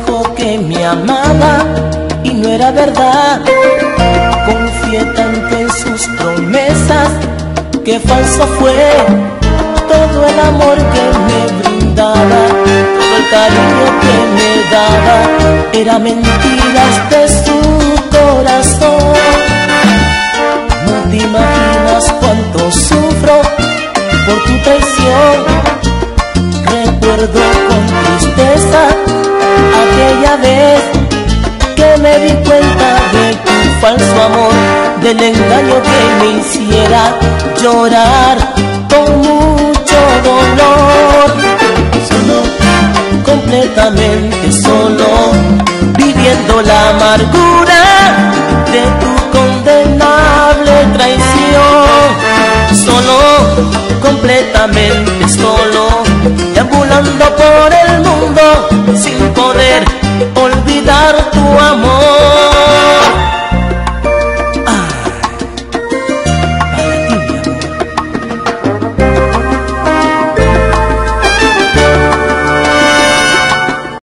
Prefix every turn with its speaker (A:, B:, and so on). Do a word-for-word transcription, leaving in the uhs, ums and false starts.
A: dijo que me amaba y no era verdad. Confié tanto en sus promesas que falso fue todo el amor que me brindaba, todo el cariño que me daba, era mentiras de su corazón. No te imaginas cuánto sufro por tu traición. Recuerdo con tristeza aquella vez que me di cuenta de tu falso amor, del engaño que me hiciera llorar con mucho dolor. Solo, completamente solo, viviendo la amargura de tu condenable traición. Solo, completamente solo, deambulando por el mundo sin poder